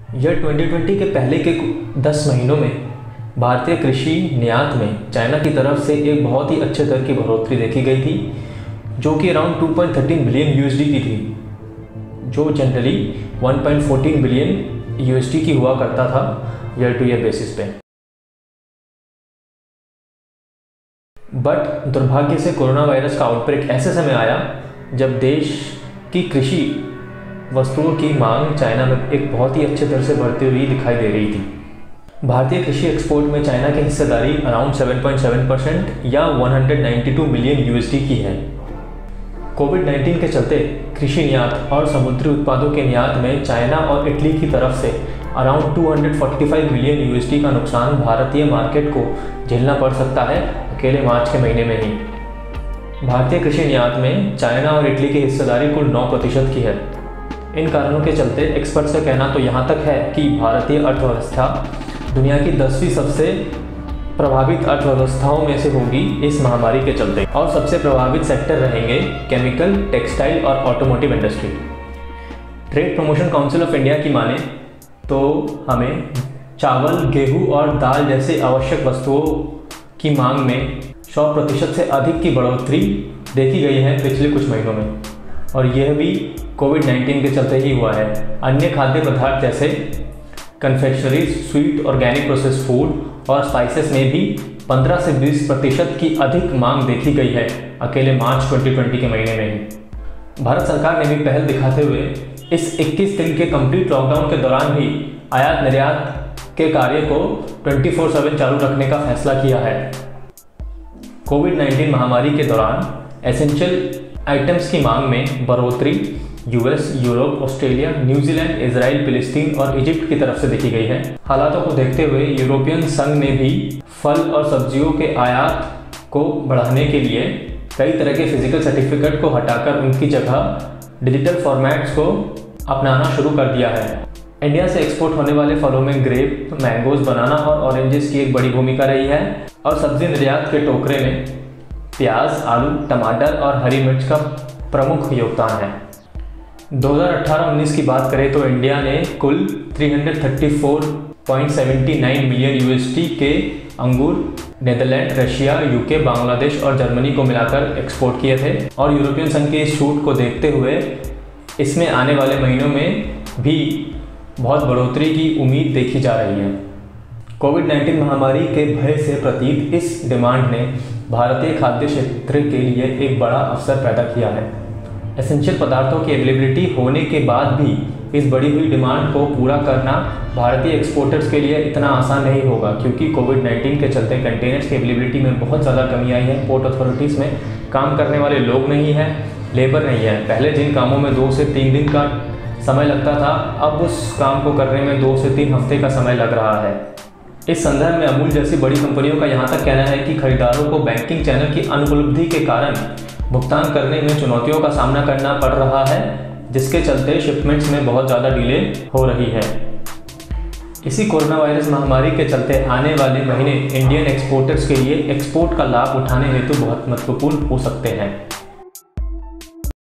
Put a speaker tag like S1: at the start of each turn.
S1: यह 2020 के पहले के 10 महीनों में भारतीय कृषि निर्यात में चाइना की तरफ से एक बहुत ही अच्छे दर की बढ़ोतरी देखी गई थी, जो कि अराउंड 2.13 बिलियन यूएसडी की थी, जो जनरली 1.14 बिलियन यूएसडी की हुआ करता था ईयर टू ईयर बेसिस पे। बट दुर्भाग्य से कोरोना वायरस का आउटब्रेक ऐसे समय आया जब देश की कृषि वस्तुओं की मांग चाइना में एक बहुत ही अच्छे दर से बढ़ती हुई दिखाई दे रही थी। भारतीय कृषि एक्सपोर्ट में चाइना की हिस्सेदारी अराउंड 7.7% या 192 मिलियन यूएसडी की है। कोविड-19 के चलते कृषि निर्यात और समुद्री उत्पादों के निर्यात में चाइना और इटली की तरफ से अराउंड 245 मिलियन यूएसडी का नुकसान भारतीय मार्केट को झेलना पड़ सकता है अकेले मार्च के महीने में ही। भारतीय कृषि निर्यात में चाइना और इटली की हिस्सेदारी कुल 9% की है। इन कारणों के चलते एक्सपर्ट्स का कहना तो यहाँ तक है कि भारतीय अर्थव्यवस्था दुनिया की 10वीं सबसे प्रभावित अर्थव्यवस्थाओं में से होगी इस महामारी के चलते, और सबसे प्रभावित सेक्टर रहेंगे केमिकल, टेक्सटाइल और automotive industry. Trade promotion council of India की माने तो हमें चावल, गेहूं और दाल जैसे आवश्यक वस्तुओं की मांग में 100% से अधिक की बढ़ोतरी देखी गई है पिछले कुछ महीनों में, और यह भी कोविड-19 के चलते ही हुआ है। अन्य खाद्य पदार्थ जैसे confectionery, sweet, organic process food और स्पाइसेस में भी 15 से 20% की अधिक मांग देखी गई है अकेले मार्च 2020 के महीने में ही। भारत सरकार ने भी पहल दिखाते हुए इस 21 दिन के कंप्लीट लॉकडाउन के दौरान भी आयात निर्यात के कार्य को 24/7 चालू रखने का फैसला किया है। कोविड-19 महामारी के दौरान एसेंशियल आइटम्स की मांग में बढ़ोतरी US, Europe, Australia, New Zealand, Israel, Palestine और इजिप्ट की तरफ से देखी गई है। हालातों को देखते हुए यूरोपियन संघ ने भी फल और सब्जियों के आयात को बढ़ाने के लिए कई तरह के फिजिकल सर्टिफिकेट को हटाकर उनकी जगह डिजिटल फॉर्मेट्स को अपनाना शुरू कर दिया है। इंडिया से एक्सपोर्ट होने वाले फलों में ग्रेप, मैंगोज, बनाना और ऑरेंजेस की एक बड़ी भूमिका रही है, और सब्जी निर्यात के टोकरे में प्याज, आलू, टमाटर और हरी मिर्च का प्रमुख योगदान है। 2018-19 की बात करें तो इंडिया ने कुल 334.79 मिलियन यूएसडी के अंगूर नेदरलैंड, रशिया, यूके, बांग्लादेश और जर्मनी को मिलाकर एक्सपोर्ट किए थे, और यूरोपियन संघ के इस छूट को देखते हुए इसमें आने वाले महीनों में भी बहुत बढ़ोतरी की उम्मीद देखी जा रही है। कोविड-19 महामारी के भय से प्रतीत इस डिमांड ने भारतीय खाद्य क्षेत्र के लिए एक बड़ा अवसर पैदा किया है। एसेंशियल पदार्थों की अवेलेबिलिटी होने के बाद भी इस बढ़ी हुई डिमांड को पूरा करना भारतीय एक्सपोर्टर्स के लिए इतना आसान नहीं होगा, क्योंकि कोविड-19 के चलते कंटेनर्स की अवेलेबिलिटी में बहुत ज़्यादा कमी आई है। पोर्ट अथॉरिटीज़ में काम करने वाले लोग नहीं हैं, लेबर नहीं है। पहले जिन कामों में 2 से 3 दिन का समय लगता था, अब उस काम को करने में 2 से 3 हफ्ते का समय लग रहा है। इस संदर्भ में अमूल जैसी बड़ी कंपनियों का यहाँ तक कहना है कि खरीदारों को बैंकिंग चैनल की अनुपलब्धि के कारण भुगतान करने में चुनौतियों का सामना करना पड़ रहा है, जिसके चलते शिपमेंट्स में बहुत ज़्यादा डिले हो रही है। इसी कोरोना वायरस महामारी के चलते आने वाले महीने इंडियन एक्सपोर्टर्स के लिए एक्सपोर्ट का लाभ उठाने हेतु बहुत महत्वपूर्ण हो सकते हैं।